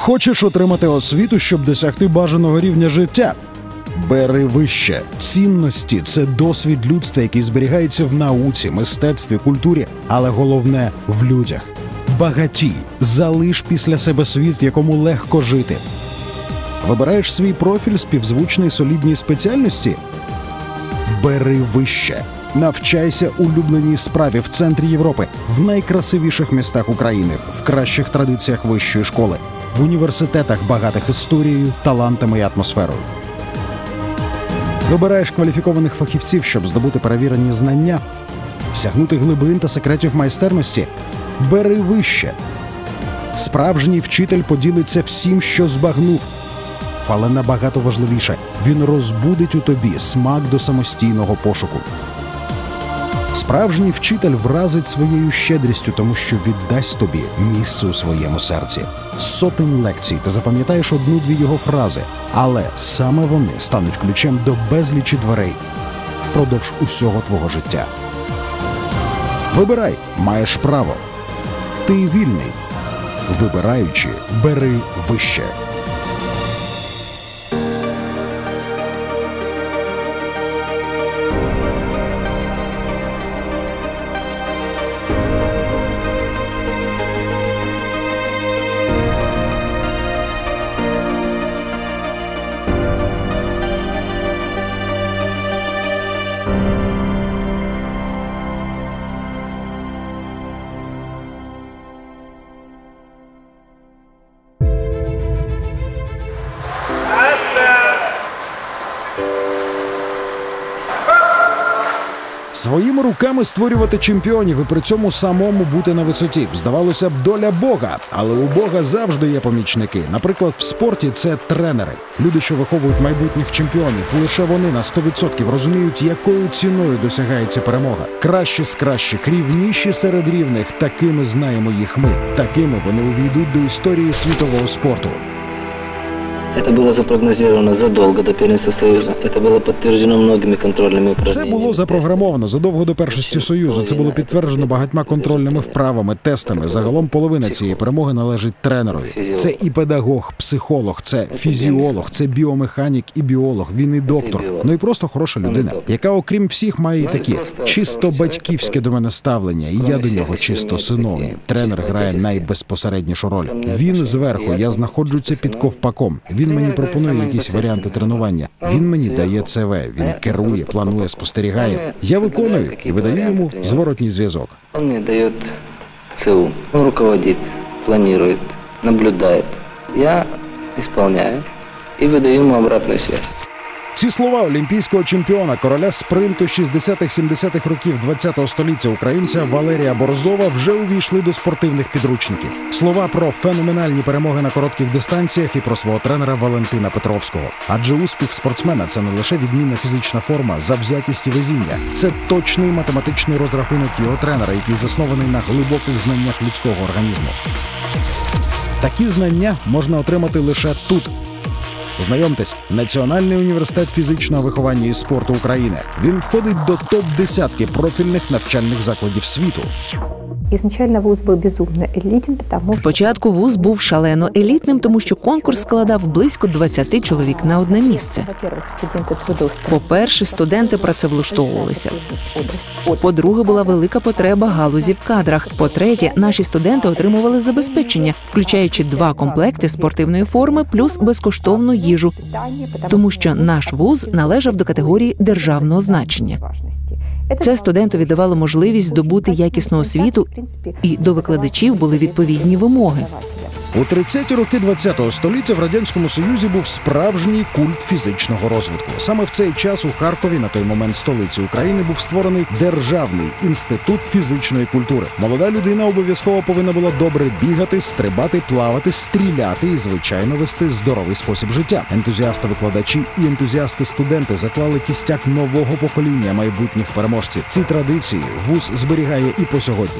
Хочеш отримати освіту, щоб досягти бажаного рівня життя? Бери вище. Цінності – це досвід людства, який зберігається в науці, мистецтві, культурі, але головне – в людях. Багатій. Залиш після себе світ, в якому легко жити. Вибираєш свій профіль, співзвучний солідній спеціальності? Бери вище. Навчайся улюбленій справі в центрі Європи, в найкрасивіших містах України, в кращих традиціях вищої школи, в університетах, багатих історією, талантами і атмосферою. Вибираєш кваліфікованих фахівців, щоб здобути перевірені знання, сягнути глибин та секретів майстерності. Бери вище. Справжній вчитель поділиться всім, що збагнув. Але набагато важливіше – він розбудить у тобі смак до самостійного пошуку. Справжній вчитель вразить своєю щедрістю, тому що віддасть тобі місце у своєму серці. Сотень лекцій, ти запам'ятаєш одну-дві його фрази, але саме вони стануть ключем до безлічі дверей впродовж усього твого життя. Вибирай, маєш право. Ти вільний. Вибираючи, бери вище. Своїми руками створювати чемпіонів і при цьому самому бути на висоті. Здавалося б, доля Бога. Але у Бога завжди є помічники. Наприклад, в спорті це тренери. Люди, що виховують майбутніх чемпіонів. Лише вони на 100% розуміють, якою ціною досягається перемога. Кращі з кращих, рівніші серед рівних. Такими знаємо їх ми. Такими вони увійдуть до історії світового спорту. Это было запрогнозировано задолго до первенства Союза. Это было подтверждено многими контрольными упражнениями. Це було запрограмовано задовго до першості Союзу. Це було підтверджено багатьма контрольними вправами, тестами. Загалом половина цієї перемоги належить тренерові. Це і педагог, психолог, це фізіолог, це біомеханік і біолог. Він і доктор. Ну і просто хороша людина, яка окрім всіх має і такі чисто батьківське до мене ставлення, і я до нього чисто синовні. Тренер грає найбезпосереднішу роль. Він зверху, я знаходжуся під ковпаком. Він мені пропонує якісь варіанти тренування. Він мені дає ЦВ, він керує, планує, спостерігає. Я виконую і видаю йому зворотній зв'язок. Він мені дає ЦУ. Він руководить, планує, наблюдає. Я виконую і видаю йому обратну зв'язок. Ці слова олімпійського чемпіона, короля спринту 60-70-х років ХХ століття українця Валерія Борзова вже увійшли до спортивних підручників. Слова про феноменальні перемоги на коротких дистанціях і про свого тренера Валентина Петровського. Адже успіх спортсмена – це не лише відмінна фізична форма, завзятість і везіння. Це точний математичний розрахунок його тренера, який заснований на глибоких знаннях людського організму. Такі знання можна отримати лише тут. Знайомтесь, Національний університет фізичного виховання і спорту України. Він входить до топ-10 профільних навчальних закладів світу. Ізначально вуз був безумно елітним, тому спочатку вуз був шалено елітним, тому що конкурс складав близько 20 чоловік на одне місце. По-перше, студенти працевлаштовувалися. По-друге, була велика потреба галузі в кадрах. По-третє, наші студенти отримували забезпечення, включаючи 2 комплекти спортивної форми плюс безкоштовну їжу, тому що наш вуз належав до категорії державного значення. Це студентові давало можливість здобути якісну освіту, і до викладачів були відповідні вимоги. У 30-ті роки ХХ століття в Радянському Союзі був справжній культ фізичного розвитку. Саме в цей час у Харкові, на той момент столиці України, був створений Державний інститут фізичної культури. Молода людина обов'язково повинна була добре бігати, стрибати, плавати, стріляти і, звичайно, вести здоровий спосіб життя. Ентузіасти-викладачі і ентузіасти-студенти заклали кістяк нового покоління майбутніх переможців. Ці традиції вуз зберігає і по сьогодні.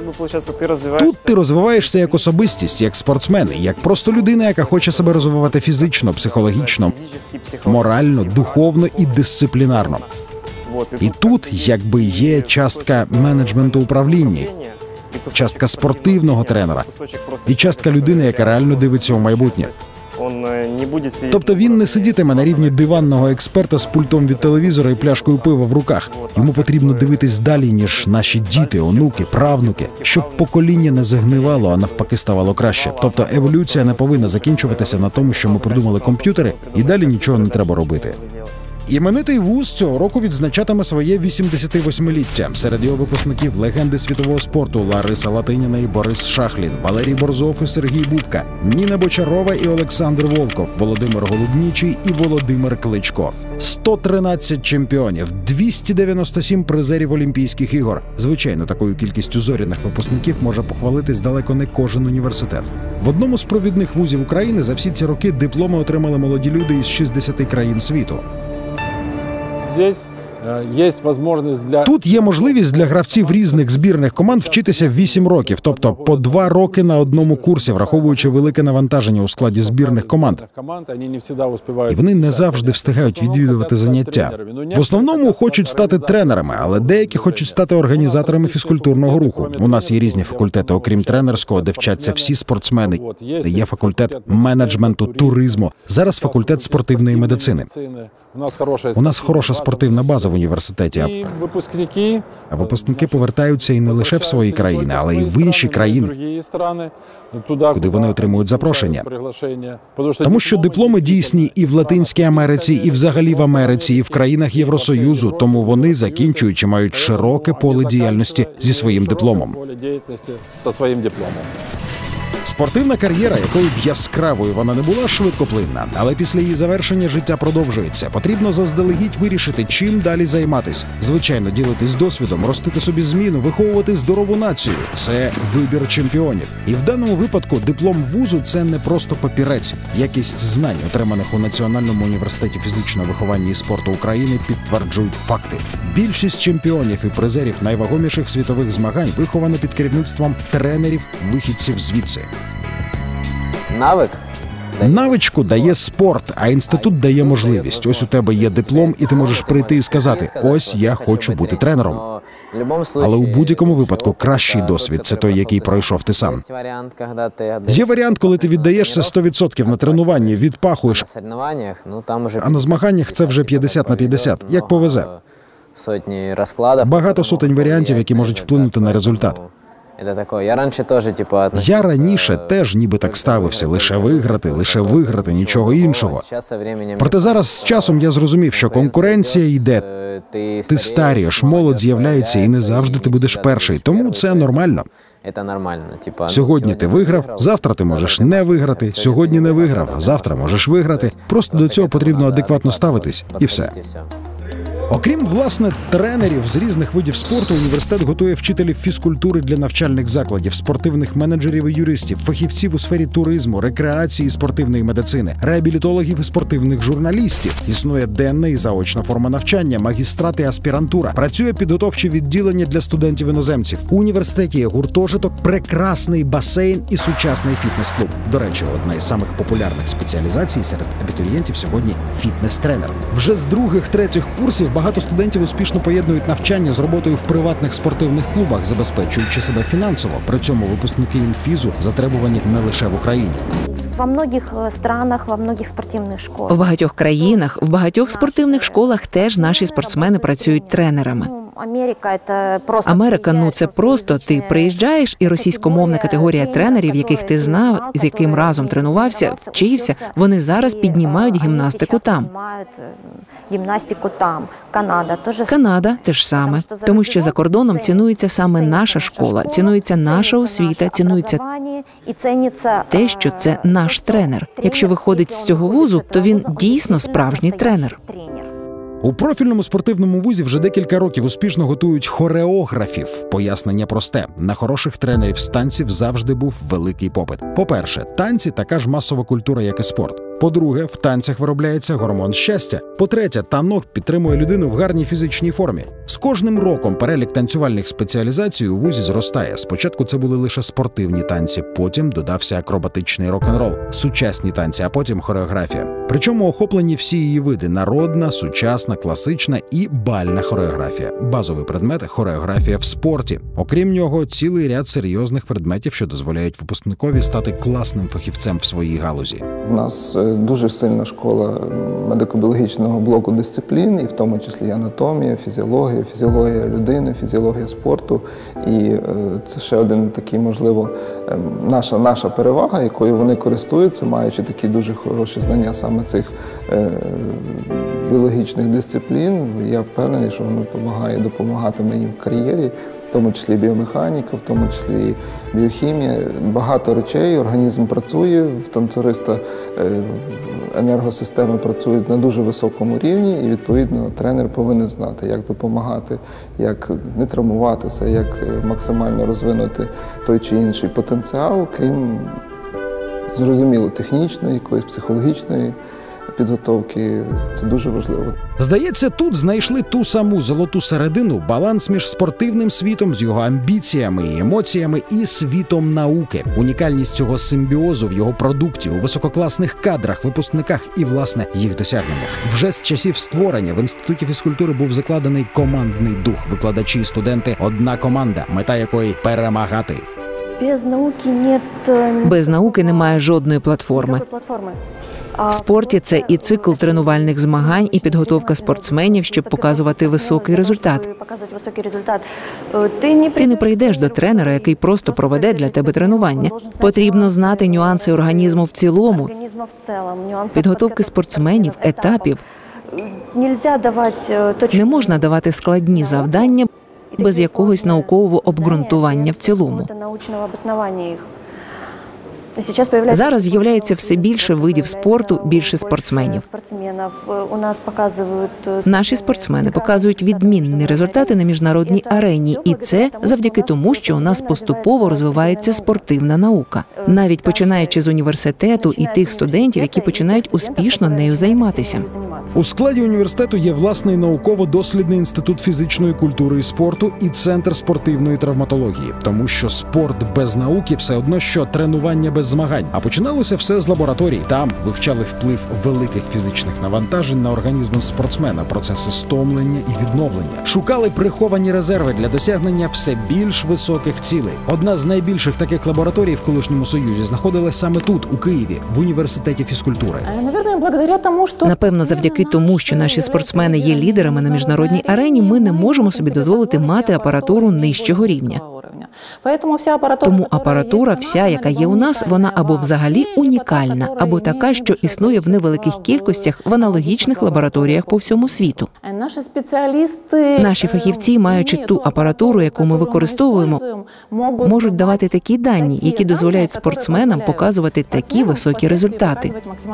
Тут ти розвиваєшся як особистість, як спортсмен, як просто людина, яка хоче себе розвивати фізично, психологічно, морально, духовно і дисциплінарно. І тут якби є частка менеджменту управління. частка спортивного тренера і частка людини, яка реально дивиться у майбутнє. Тобто він не сидітиме на рівні диванного експерта з пультом від телевізора і пляшкою пива в руках. Йому потрібно дивитись далі, ніж наші діти, онуки, правнуки, щоб покоління не загнивало, а навпаки ставало краще. Тобто еволюція не повинна закінчуватися на тому, що ми придумали комп'ютери, і далі нічого не треба робити. Іменитий вуз цього року відзначатиме своє 88-ліття. Серед його випускників легенди світового спорту Лариса Латиніна і Борис Шахлін, Валерій Борзов і Сергій Бубка, Ніна Бочарова і Олександр Волков, Володимир Голубнічий і Володимир Кличко. 113 чемпіонів, 297 призерів Олімпійських ігор. Звичайно, такою кількістю зоряних випускників може похвалитись далеко не кожен університет. В одному з провідних вузів України за всі ці роки дипломи отримали молоді люди із 60 країн світу. Тут є можливість для гравців різних збірних команд вчитися 8 років, тобто по 2 роки на одному курсі, враховуючи велике навантаження у складі збірних команд. І вони не завжди встигають відвідувати заняття. В основному хочуть стати тренерами, але деякі хочуть стати організаторами фізкультурного руху. У нас є різні факультети, окрім тренерського, де вчаться всі спортсмени. Є факультет менеджменту, туризму, зараз факультет спортивної медицини. У нас хороша спортивна база в університеті, а випускники повертаються і не лише в свої країни, але й в інші країни, куди вони отримують запрошення. Тому що дипломи дійсні і в Латинській Америці, і взагалі в Америці, і в країнах Євросоюзу, тому вони, закінчуючи, мають широке поле діяльності зі своїм дипломом. Спортивна кар'єра, якою б яскравою вона не була, швидкоплинна, але після її завершення життя продовжується. Потрібно заздалегідь вирішити, чим далі займатись. Звичайно, ділитись досвідом, ростити собі зміну, виховувати здорову націю – це вибір чемпіонів. І в даному випадку диплом вузу – це не просто папірець. Якість знань, отриманих у Національному університеті фізичного виховання і спорту України, підтверджують факти. Більшість чемпіонів і призерів найвагоміших світових змагань виховано під керівництвом тренерів-вихідців звідси. Навичку дає спорт, а інститут дає можливість. Ось у тебе є диплом, і ти можеш прийти і сказати: ось я хочу бути тренером. Але у будь-якому випадку кращий досвід – це той, який пройшов ти сам. Є варіант, коли ти віддаєшся 100% на тренуванні, відпахуєш, а на змаганнях це вже 50/50, як повезе. Багато сотень варіантів, які можуть вплинути на результат. Я раніше теж ніби так ставився, лише виграти, нічого іншого. Проте зараз з часом я зрозумів, що конкуренція йде. Ти старієш, молодь з'являється, і не завжди ти будеш перший, тому це нормально. Сьогодні ти виграв, завтра ти можеш не виграти, сьогодні не виграв, завтра можеш виграти. Просто до цього потрібно адекватно ставитись, і все. Окрім, власне, тренерів з різних видів спорту, університет готує вчителів фізкультури для навчальних закладів, спортивних менеджерів і юристів, фахівців у сфері туризму, рекреації і спортивної медицини, реабілітологів і спортивних журналістів. Існує денна і заочна форма навчання, магістрат і аспірантура. Працює підготовче відділення для студентів-іноземців. У університеті є гуртожиток, прекрасний басейн і сучасний фітнес-клуб. До речі, одна із самих популярних спеціалізацій серед абітурієнтів сьогодні – фітнес-тренер. Вже з других-третіх курсів багато студентів успішно поєднують навчання з роботою в приватних спортивних клубах, забезпечуючи себе фінансово. При цьому випускники інфізу затребувані не лише в Україні. Во многих странах, во многих спортивних школах. В багатьох країнах, в багатьох спортивних школах теж наші спортсмени працюють тренерами. Америка, це просто ти приїжджаєш, і російськомовна категорія тренерів, яких ти знав, з яким разом тренувався, вчився, вони зараз піднімають гімнастику там. Канада – те ж саме, тому що за кордоном цінується саме наша школа, цінується наша освіта, цінується те, що це наш тренер. Якщо виходить з цього вузу, то він дійсно справжній тренер. У профільному спортивному вузі вже декілька років успішно готують хореографів. Пояснення просте. На хороших тренерів з танців завжди був великий попит. По-перше, танці – така ж масова культура, як і спорт. По-друге, в танцях виробляється гормон щастя. По-третє, танок підтримує людину в гарній фізичній формі. З кожним роком перелік танцювальних спеціалізацій у вузі зростає. Спочатку це були лише спортивні танці, потім додався акробатичний рок-н-рол, сучасні танці, а потім хореографія. Причому охоплені всі її види – народна, сучасна, класична і бальна хореографія. Базовий предмет – хореографія в спорті. Окрім нього, цілий ряд серйозних предметів, що дозволяють випускникові стати класним фахівцем в своїй галузі. У нас дуже сильна школа медико-біологічного блоку дисциплін, і в тому числі анатомія, фізіологія людини, фізіологія спорту. І це ще один такий, можливо, наша перевага, якою вони користуються, маючи такі дуже хороші знання саме цих біологічних дисциплін. Я впевнений, що воно допомагатиме їм в кар'єрі, в тому числі біомеханіка, в тому числі біохімія. Багато речей, організм працює, в танцюриста енергосистеми працюють на дуже високому рівні, і, відповідно, тренер повинен знати, як допомагати, як не травмуватися, як максимально розвинути той чи інший потенціал, крім, зрозуміло, технічної, якоїсь психологічної підготовки. Це дуже важливо. Здається, тут знайшли ту саму золоту середину, баланс між спортивним світом з його амбіціями і емоціями і світом науки. Унікальність цього симбіозу в його продукті, у висококласних кадрах, випускниках і, власне, їх досягненнях. Вже з часів створення в Інституті фізкультури був закладений командний дух. Викладачі і студенти – одна команда, мета якої – перемагати. Без науки немає жодної платформи. В спорті це і цикл тренувальних змагань, і підготовка спортсменів, щоб показувати високий результат. Ти не прийдеш до тренера, який просто проведе для тебе тренування. Потрібно знати нюанси організму в цілому, підготовки спортсменів, етапів. Не можна давати складні завдання без якогось наукового обґрунтування в цілому. Зараз з'являється все більше видів спорту, більше спортсменів. Наші спортсмени показують відмінні результати на міжнародній арені, і це завдяки тому, що у нас поступово розвивається спортивна наука. Навіть починаючи з університету і тих студентів, які починають успішно нею займатися. У складі університету є власний науково-дослідний інститут фізичної культури і спорту і центр спортивної травматології. Тому що спорт без науки все одно, що тренування без змагань. А починалося все з лабораторій. Там вивчали вплив великих фізичних навантажень на організм спортсмена, процеси стомлення і відновлення. Шукали приховані резерви для досягнення все більш високих цілей. Одна з найбільших таких лабораторій в колишньому Союзі знаходилась саме тут, у Києві, в університеті фізкультури. Напевно, завдяки тому, що наші спортсмени є лідерами на міжнародній арені, ми не можемо собі дозволити мати апаратуру нижчого рівня. Тому апаратура вся, яка є у нас, вона або взагалі унікальна, або така, що існує в невеликих кількостях в аналогічних лабораторіях по всьому світу. Наші фахівці, маючи ту апаратуру, яку ми використовуємо, можуть давати такі дані, які дозволяють спортсменам показувати такі високі результати.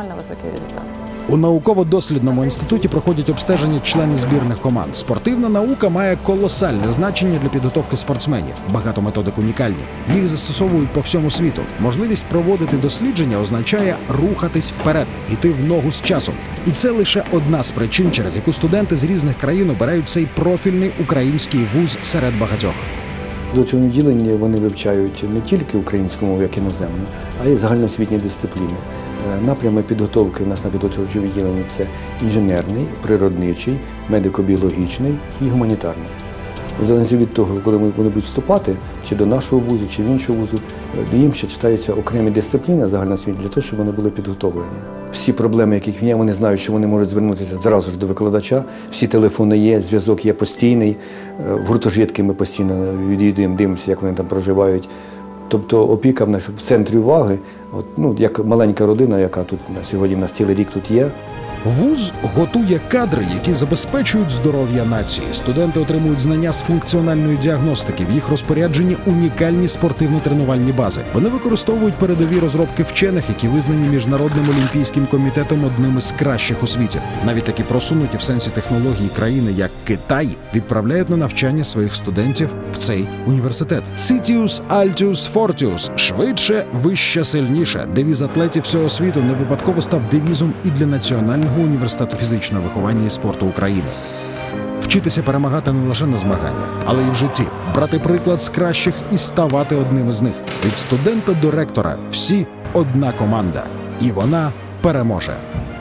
У науково-дослідному інституті проходять обстеження членів збірних команд. Спортивна наука має колосальне значення для підготовки спортсменів. Багато методик унікальні. Їх застосовують по всьому світу. Можливість проводити дослідження означає рухатись вперед, іти в ногу з часом. І це лише одна з причин, через яку студенти з різних країн обирають цей профільний український вуз серед багатьох. До цього відділення вони вивчають не тільки українську мову, як іноземну, а й загальноосвітні дисципліни. Напрями підготовки у нас на підготовчому відділенні – це інженерний, природничий, медико-біологічний і гуманітарний. В залежності від того, коли вони будуть вступати, чи до нашого вузу, чи в іншого вузу, їм ще читаються окремі дисципліни загальноосвітні для того, щоб вони були підготовлені. Всі проблеми, яких є, вони знають, що вони можуть звернутися зразу ж до викладача. Всі телефони є, зв'язок є постійний, в гуртожитки ми постійно відвідуємо, дивимося, як вони там проживають. Тобто опіка в нас в центрі уваги, як маленька родина, яка тут сьогодні в нас цілий рік тут є. Вуз готує кадри, які забезпечують здоров'я нації. Студенти отримують знання з функціональної діагностики. В їх розпорядженні унікальні спортивно-тренувальні бази. Вони використовують передові розробки вчених, які визнані Міжнародним олімпійським комітетом одними з кращих у світі. Навіть такі просунуті в сенсі технологій країни, як Китай, відправляють на навчання своїх студентів в цей університет. Citius Altius Fortius – швидше, вище, сильніше. Девіз атлетів всього світу не випадково став девізом і для Національного університету фізичного виховання і спорту України. Вчитися перемагати не лише на змаганнях, але й в житті. Брати приклад з кращих і ставати одним із них. Від студента до ректора – всі одна команда. І вона переможе.